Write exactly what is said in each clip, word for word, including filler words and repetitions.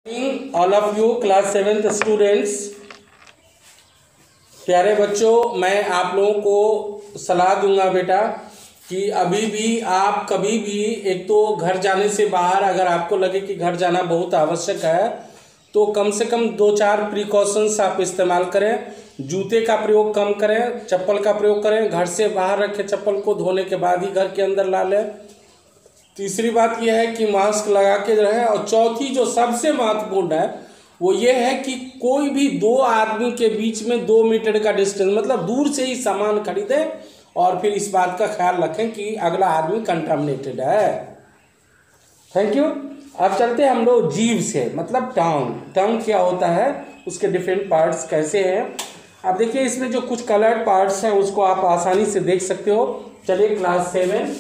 Morning all of you class seventh students. प्यारे बच्चों, मैं आप लोगों को सलाह दूंगा बेटा कि अभी भी आप कभी भी एक तो घर जाने से बाहर अगर आपको लगे कि घर जाना बहुत आवश्यक है तो कम से कम दो चार प्रिकॉशंस आप इस्तेमाल करें। जूते का प्रयोग कम करें, चप्पल का प्रयोग करें, घर से बाहर रखे चप्पल को धोने के बाद ही घर के अंदर ला लें। तीसरी बात यह है कि मास्क लगा के रहें। और चौथी जो सबसे महत्वपूर्ण है वो ये है कि कोई भी दो आदमी के बीच में दो मीटर का डिस्टेंस, मतलब दूर से ही सामान खरीदें और फिर इस बात का ख्याल रखें कि अगला आदमी कंटामिनेटेड है। Thank you. अब चलते हैं हम लोग जीभ से, मतलब टंग। टंग क्या होता है, उसके डिफरेंट पार्ट्स कैसे हैं। अब देखिए इसमें जो कुछ कलर्ड पार्ट्स हैं उसको आप आसानी से देख सकते हो। चलिए क्लास सेवन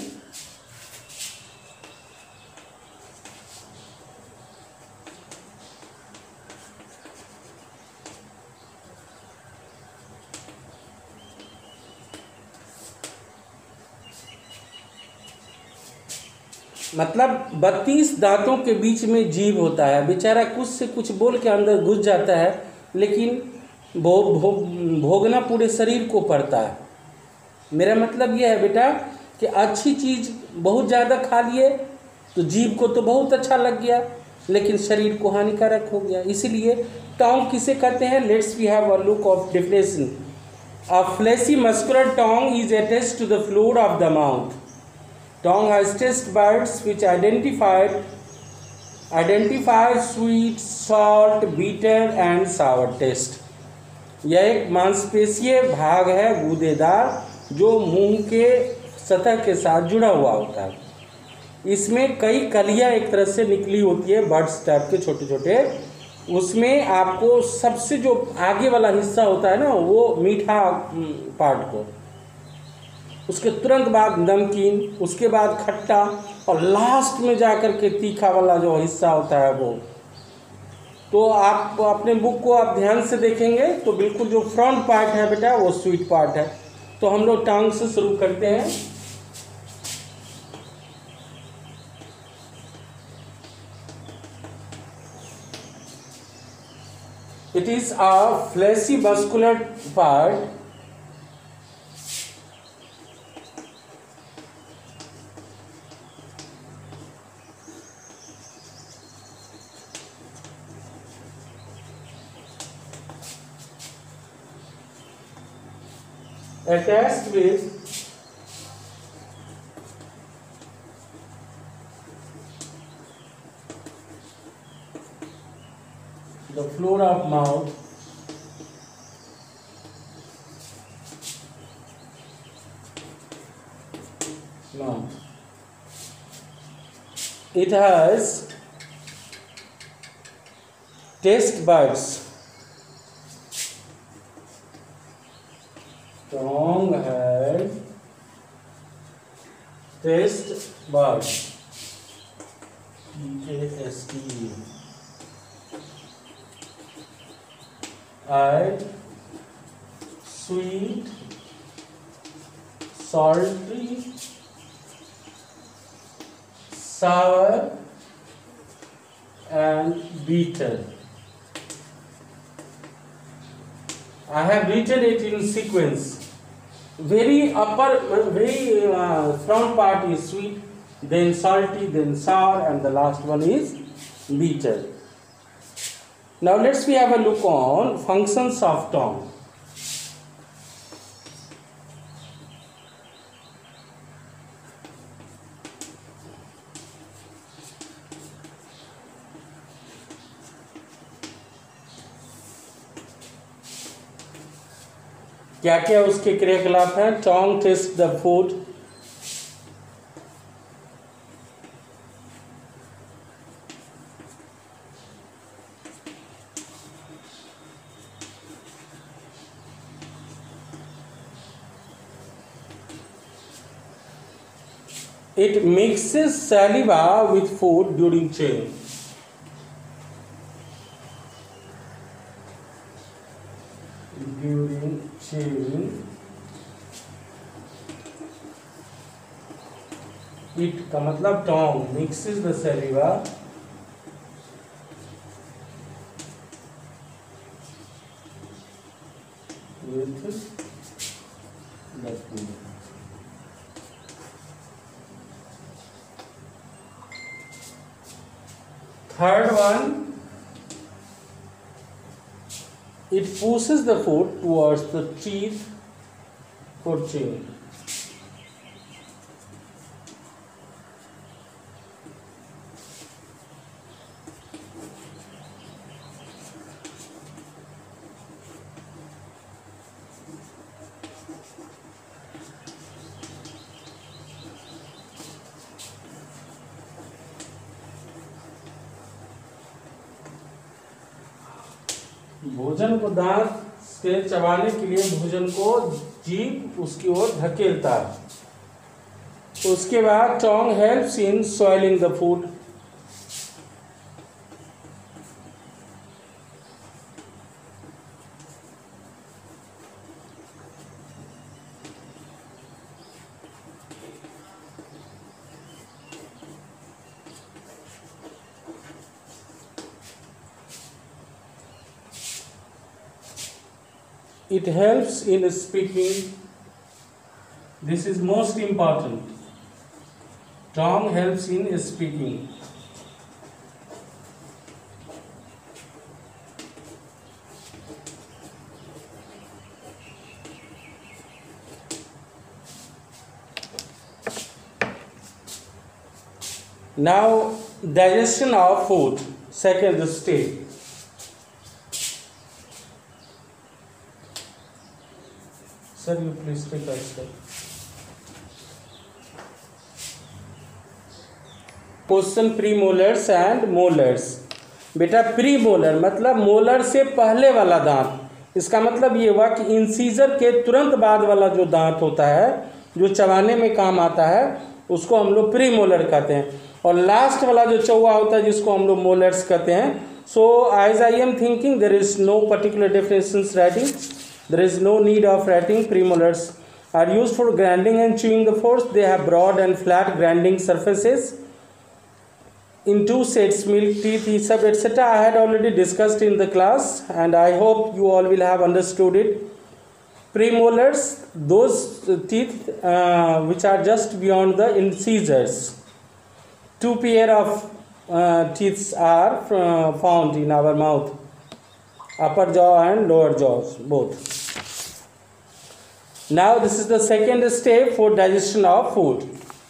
मतलब बत्तीस दांतों के बीच में जीभ होता है। बेचारा कुछ से कुछ बोल के अंदर घुस जाता है, लेकिन भो, भो, भोगना पूरे शरीर को पड़ता है। मेरा मतलब यह है बेटा कि अच्छी चीज़ बहुत ज़्यादा खा लिए तो जीभ को तो बहुत अच्छा लग गया, लेकिन शरीर को हानिकारक हो गया। इसीलिए टोंग किसे कहते हैं? Let's we have a look of definition. A fleshy muscular tongue is attached to the floor of the mouth. Tongue has taste buds which identified identify sweet, salt, bitter and sour taste. यह एक मांसपेशीय भाग है गूदेदार जो मुंह के सतह के साथ जुड़ा हुआ होता है। इसमें कई कलियां एक तरह से निकली होती है, बर्ड्स टाइप के छोटे छोटे। उसमें आपको सबसे जो आगे वाला हिस्सा होता है ना, वो मीठा पार्ट को, उसके तुरंत बाद नमकीन, उसके बाद खट्टा और लास्ट में जाकर के तीखा वाला जो हिस्सा होता है वो। तो आप अपने बुक को आप ध्यान से देखेंगे तो बिल्कुल जो फ्रंट पार्ट है बेटा वो स्वीट पार्ट है। तो हम लोग टंग से शुरू करते हैं। It is a fleshy muscular part attached with the floor of mouth mouth. It has taste buds. Tongue has taste buds. T A S T E. And sweet, salty, sour and bitter. I have written it in sequence. Very upper, very uh, front part is sweet, then salty, then sour, and the last one is bitter. Now let's we have a look on functions of tongue. क्या क्या उसके क्रियाकलाप हैं? Tongue taste the food, it mixes saliva with food during chewing. During chewing it का मतलब tongue mixes the saliva with the food. Third one, it pushes the food towards the teeth for chewing. भोजन को दांत से चबाने के लिए भोजन को जीभ उसकी ओर धकेलता है। उसके बाद tongue helps in soiling the food. It helps in speaking. This is most important. Tongue helps in speaking. Now, digestion of food, second stage. Sir, you please take a step. Question premolars and molars. बेटा premolar मतलब molar से पहले वाला दांत। इसका मतलब ये हुआ कि इंसीजर के तुरंत बाद वाला जो दांत होता है जो चबाने में काम आता है उसको हम लोग प्रीमोलर कहते हैं। और लास्ट वाला जो चौवा होता है जिसको हम लोग मोलर्स कहते हैं। So as I am thinking there is no particular difference in writing. There is no need of writing. Premolars are used for grinding and chewing the foods. They have broad and flat grinding surfaces. In two sets, milk teeth, सब et cetera. I had already discussed in the class, and I hope you all will have understood it. Premolars, those teeth uh, which are just beyond the incisors. Two pair of uh, teeth are uh, found in our mouth. Upper jaw and lower jaws both. Now this is the second step for digestion of food.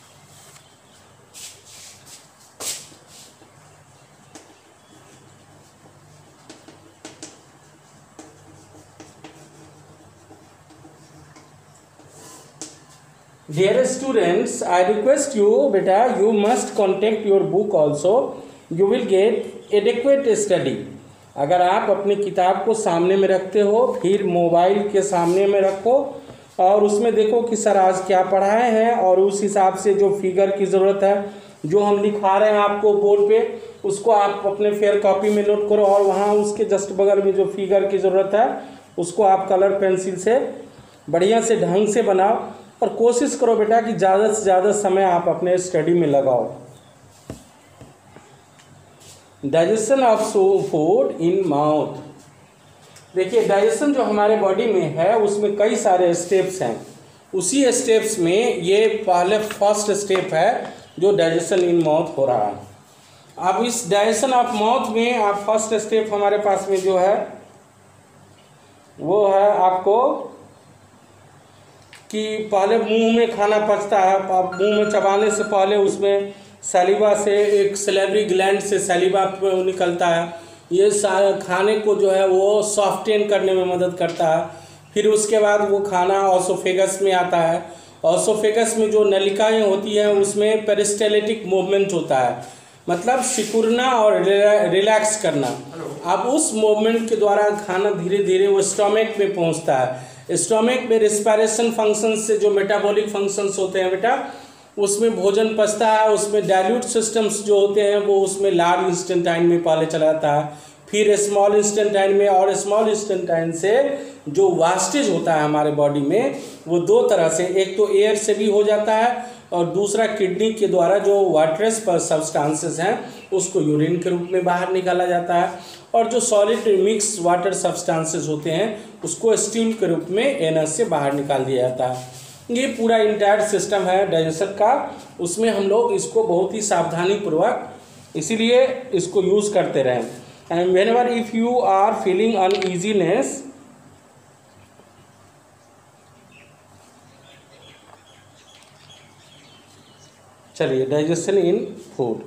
Dear students, I request you, beta, you must contact your book also. You will get adequate study. अगर आप अपनी किताब को सामने में रखते हो फिर मोबाइल के सामने में रखो और उसमें देखो कि सर आज क्या पढ़ाए हैं और उस हिसाब से जो फिगर की ज़रूरत है जो हम लिखा रहे हैं आपको बोर्ड पे उसको आप अपने फेयर कॉपी में नोट करो और वहाँ उसके जस्ट बगल में जो फिगर की ज़रूरत है उसको आप कलर पेंसिल से बढ़िया से ढंग से बनाओ और कोशिश करो बेटा कि ज़्यादा से ज़्यादा समय आप अपने स्टडी में लगाओ। Digestion of food in mouth. देखिए डाइजेशन जो हमारे बॉडी में है उसमें कई सारे स्टेप्स हैं। उसी स्टेप्स में ये पहले फर्स्ट स्टेप है जो डाइजेशन इन माउथ हो रहा है। अब इस डाइजेशन ऑफ माउथ में आप फर्स्ट स्टेप हमारे पास में जो है वो है आपको कि पहले मुंह में खाना पचता है। मुंह में चबाने से पहले उसमें सलीवा से एक सलेवरी ग्लैंड से सलीवा निकलता है। ये खाने को जो है वो सॉफ्टेन करने में मदद करता है। फिर उसके बाद वो खाना ऑसोफेगस में आता है। ऑसोफेगस में जो नलिकाएं होती हैं उसमें पेरिस्टाल्टिक मूवमेंट होता है मतलब सिकुड़ना और रिलैक्स करना। अब उस मूवमेंट के द्वारा खाना धीरे धीरे वो स्टोमक में पहुंचता है। स्टोमक में रिस्पायरेशन फंक्शंस से जो मेटाबॉलिक फंक्शंस होते हैं बेटा उसमें भोजन पचता है। उसमें डाइल्यूट सिस्टम्स जो होते हैं वो उसमें लार्ज इंस्टेंटाइन में पहले चला जाता है फिर स्मॉल इंस्टेंटाइन में और स्मॉल इंस्टेंटाइन से जो वास्टेज होता है हमारे बॉडी में वो दो तरह से एक तो एयर से भी हो जाता है और दूसरा किडनी के द्वारा जो वाटरस सब्सटेंसेस हैं उसको यूरिन के रूप में बाहर निकाला जाता है और जो सॉलिड मिक्स वाटर सब्सटेंसेस होते हैं उसको स्टीम के रूप में एनस से बाहर निकाल दिया जाता है। ये पूरा इंटायर सिस्टम है डाइजेशन का, उसमें हम लोग इसको बहुत ही सावधानी पूर्वक इसीलिए इसको यूज़ करते रहें। And whenever if you are feeling uneasiness, चलिए digestion in food.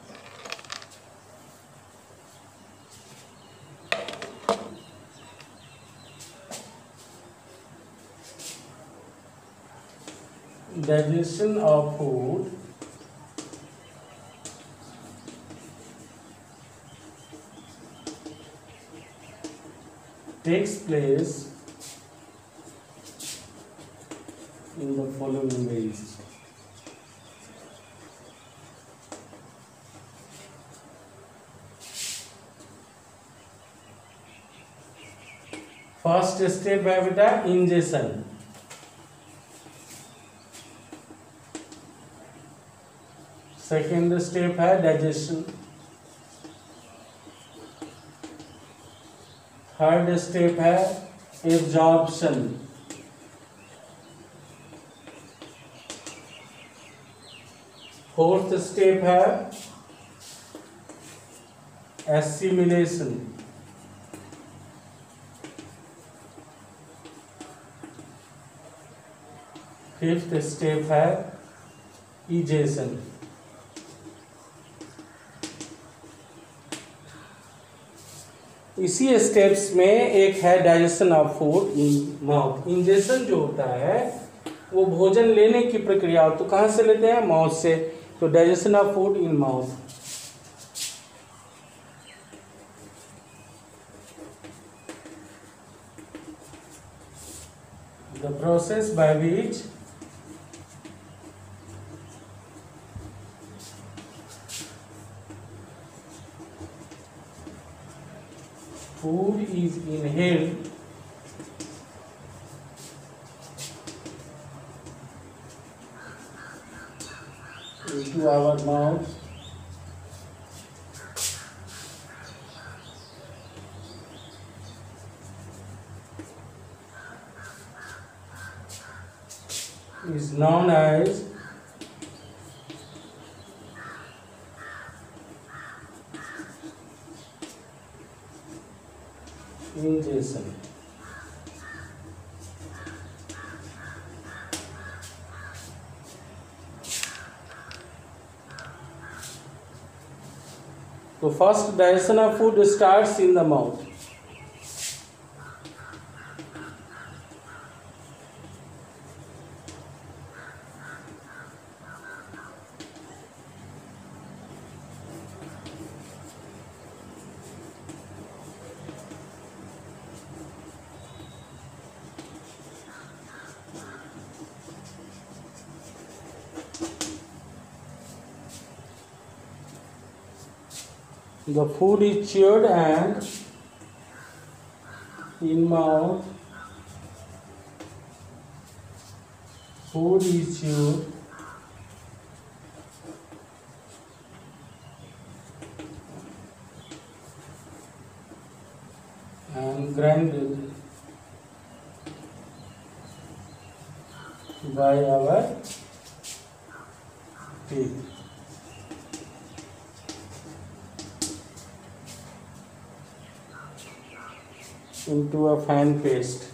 Digestion of food takes place in the following ways. First step है बेटा ingestion। सेकेंड स्टेप है डाइजेशन। थर्ड स्टेप है एब्जॉर्प्शन। फोर्थ स्टेप है assimilation. Fifth step है egestion. इसी steps में एक है digestion of food in mouth. Ingestion जो होता है वो भोजन लेने की प्रक्रिया, तो कहाँ से लेते हैं? माउथ से। तो digestion of food in mouth. The process by which food is inhaled into our mouth is known as ingestion। तो first digestion of food starts in the mouth. The food is chewed and in mouth food is chewed and grinded by our teeth into a fine paste।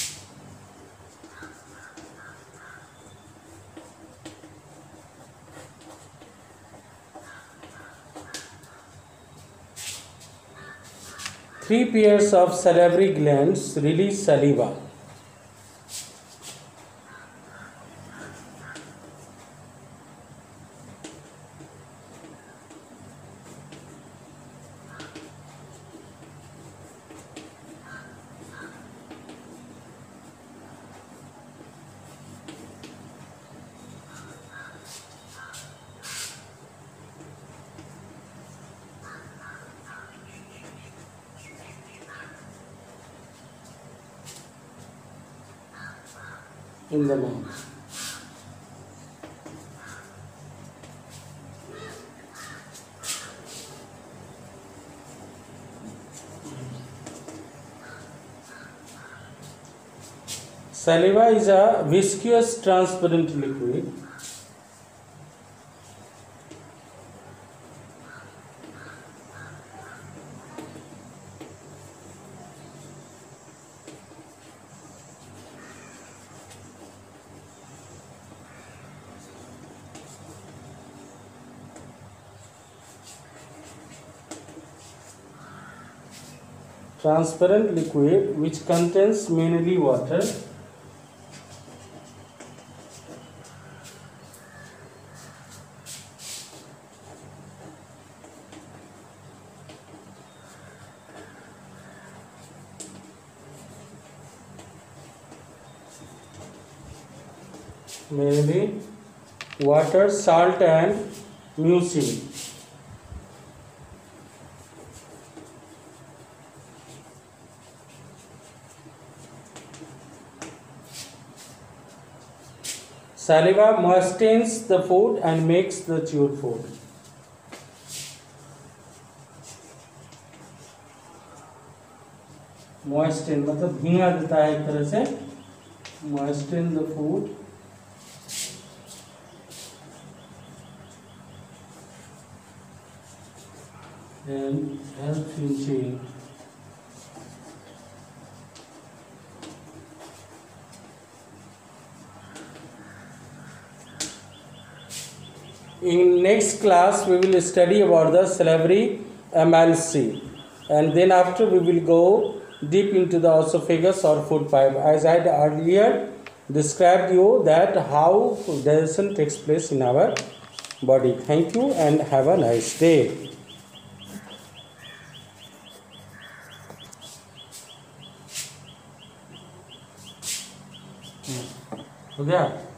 Three pairs of salivary glands release saliva। In the mouth। Saliva is a viscous transparent liquid. Transparent liquid which contains mainly water. Mainly water, salt and mucin. Saliva moistens the food and makes the chewed food. Moisten मतलब भींगा देता है एक तरह से. Moisten the food and helps in chewing. In next class we will study about the salivary emulsion, and then after we will go deep into the esophagus or food pipe, as I had earlier described you that how digestion takes place in our body. Thank you and have a nice day. हो गया.